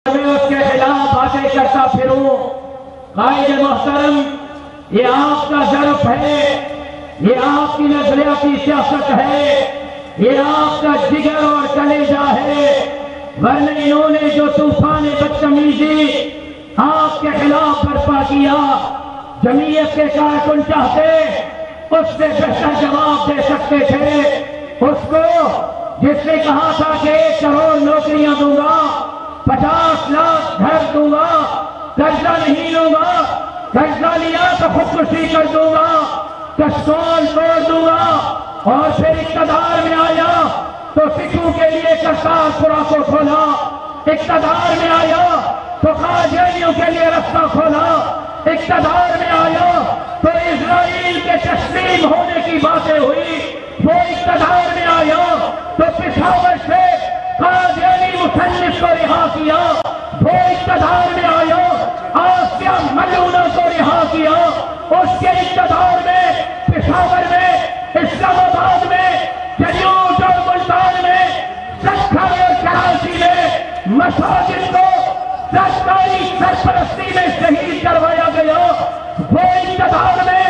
میں اس کے خلاف باتیں کرتا پھروں۔ قائد محترم، یہ آپ کا ظرف ہے، یہ آپ کی نظریاتی سیاست ہے، یہ آپ کا جگر اور کلیجہ ہے، ورنہ انہوں نے جو طوفان بدتمیزی آپ کے خلاف برپا کیا، جمعیت کے کارکن چاہتے اس سے بہتر جواب دے سکتے تھے۔ اس کو جس نے کہا تھا کہ 1 کروڑ نوکریاں دوں گا، 50 لاکھ گھر دوں گا، قرضہ نہیں لوں گا، قرضہ لیا تو خودکشی کر دوں گا، کسٹول توڑ دوں گا، اور پھر اقتدار میں آیا تو سکھوں کے لیے کرتارپورہ کو کھولا، اقتدار میں آیا تو قادیانیوں کے لیے رستہ کھولا، اقتدار میں آیا تو اسرائیل کے تسلیم ہونے کی باتیں ہوئی، وہ اقتدار میں آیا تو پشاور سے قادیانی مصنف کو رہا کیا، وہ اقتدار میں آیا آسیہ ملونہ کو رہا کیا، اس کے اقتدار میں پشاور میں، اسلام آباد میں، جنوب اور ملتان میں، سکھر اور کراچی میں مساجد کو سرکاری سرپرستی میں شہید کروایا گیا، وہ اقتدار میں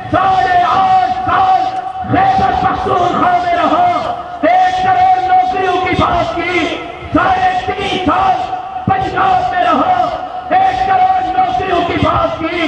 8.5 سال خیبر پختونخوا میں رہا، 1 کروڑ نوکریوں کی بات کی، 3.5 سال پنجاب میں رہا، 1 کروڑ نوکریوں کی بات کی،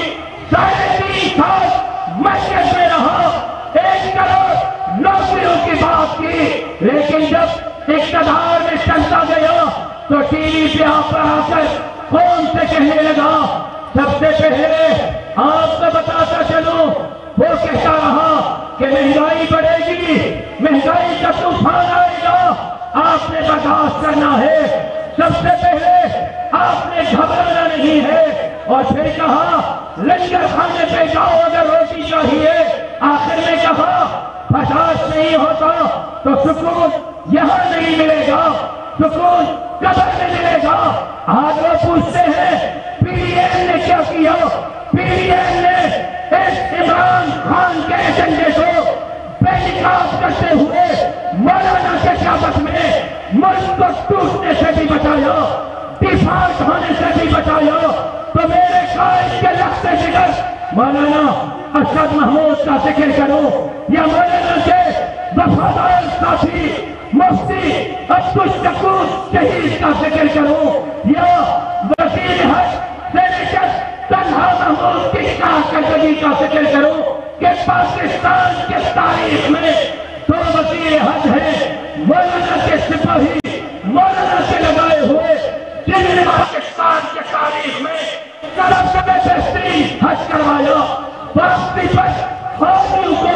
3.5 سال مرکز میں رہا، 1 کروڑ نوکریوں کی بات کی، لیکن جب اقتدار میں چلتا گیا تو ٹی وی پہ آپ پر آ کر کون سے کہنے لگا، سب سے پہلے آپ کو بتاتا چلوں، وہ کہتا رہا کہ مہنگائی بڑھے گی، مہنگائی کا طوفان آئے گا، آپ نے برداشت کرنا ہے، سب سے پہلے آپ نے گھبرانا نہیں ہے، اور پھر کہا لنگر کھانے پہ جاؤ اگر روٹی چاہیے، آخر میں کہا 50 نہیں ہوتا تو سکون یہاں نہیں ملے گا، سکون قبر میں ملے گا۔ آج وہ پوچھتے ہیں پی ڈی ایم نے کیا کیا؟ پی ڈی ایم نے اس عمران خان کے ایجنڈے کو بے نقاب کرتے ہوئے مولانا کے قیادت میں ملک کو ٹوٹنے سے بھی بچایا، ڈیفالٹ ہونے سے بھی بچایا، تو میرے قائد کے لخت جگر مولانا ارشد محمود کا ذکر کرو، یا مولانا کے وفادار ساتھی مفتی عبدالشکور شہید کا ذکر کرو، یا وزیر حج سینیٹر طلحہ محمود کی کارکردگی کا ذکر کرو کہ پاکستان کے تاریخ میں 2 وزیر حج ہیں، مولانا کے سپاہی، مولانا کے لگائے ہوئے، جنہوں نے پاکستان کے تاریخ میں سب سے بہترین حج کروایا، واپسی پر حاجیوں کو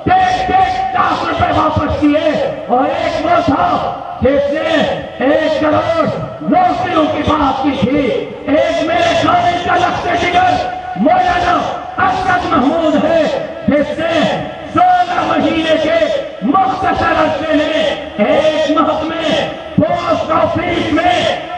1.5 لاکھ روپے واپس کیے، اور ایک وہ تھا جس نے 1 کروڑ نوکریوں کی بات کی تھی، ایک میرے قائد کا لخت جگر مولانا ارشد محمود ہے جس نے 16 مہینے کے مختصر عرصے میں ایک محکمے پوسٹ آفس میں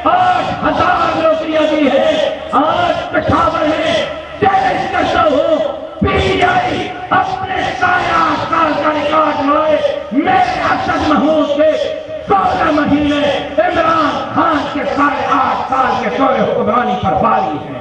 8,000 نوکریاں دی ہے۔ آج پشاور میں چیلنج کرتا ہوں، پی ٹی آئی اپنے 8.5 سال کا ریکارڈ لائے، میرے ارشد محمود کے 16 مہینے عمران خان کے 8.5 سال کے دور حکمرانی پر باری ہے۔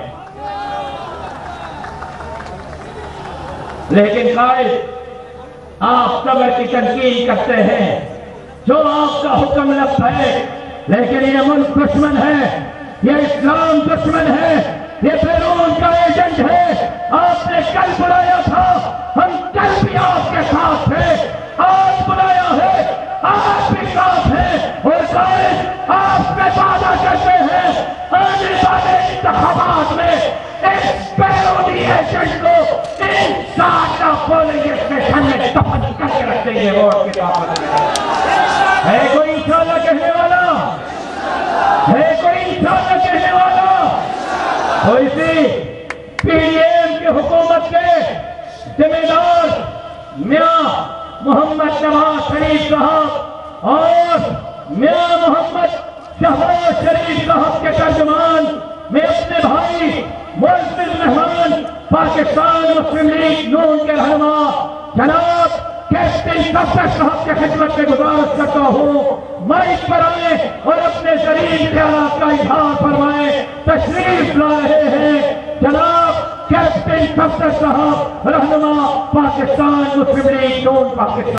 لیکن قائد آپ قبر کی تنقید کرتے ہیں، جو آپ کا حکم لفظ ہے، لیکن یہ ملک دشمن ہے، یہ اسلام دشمن ہے، یہ بیرون کا ایجنٹ ہے۔ آپ نے کل بلایا تھا، ہم کل بھی آپ کے ساتھ تھے، آج بلایا ہے، آج بھی ساتھ ہے، اور قائد آپ سے وعدہ کرتے ہیں آنے والے انتخابات میں اس بیرونی ایجنٹ کو انشاءاللہ بولیں گے، اسٹیشن میں دفن کر کے رکھ دیں گے ووٹ کی طاقت میں۔ ہے کوئی انشاءاللہ کہنے والا؟ ہے کوئی انشاءاللہ کہنے والا؟ تو اسی پی ڈی ایم کی حکومت کے ذمہ دار میاں محمد نواز شریف صاحب اور میاں محمد شہباز شریف صاحب کے ترجمان میں اپنے بھائی معزز مہمان پاکستان مسلم لیگ نون کے رہنما جناب کیپٹن کفر صاحب کے خدمت میں گزارش کرتا ہوں مائک پر آئیں اور اپنے زرین خیالات کا اظہار فرمائیں. تشریف لا رہے ہیں جناب کیپٹن کفر صاحب رہنما پاکستان مسلم لیگ نون پاکستان.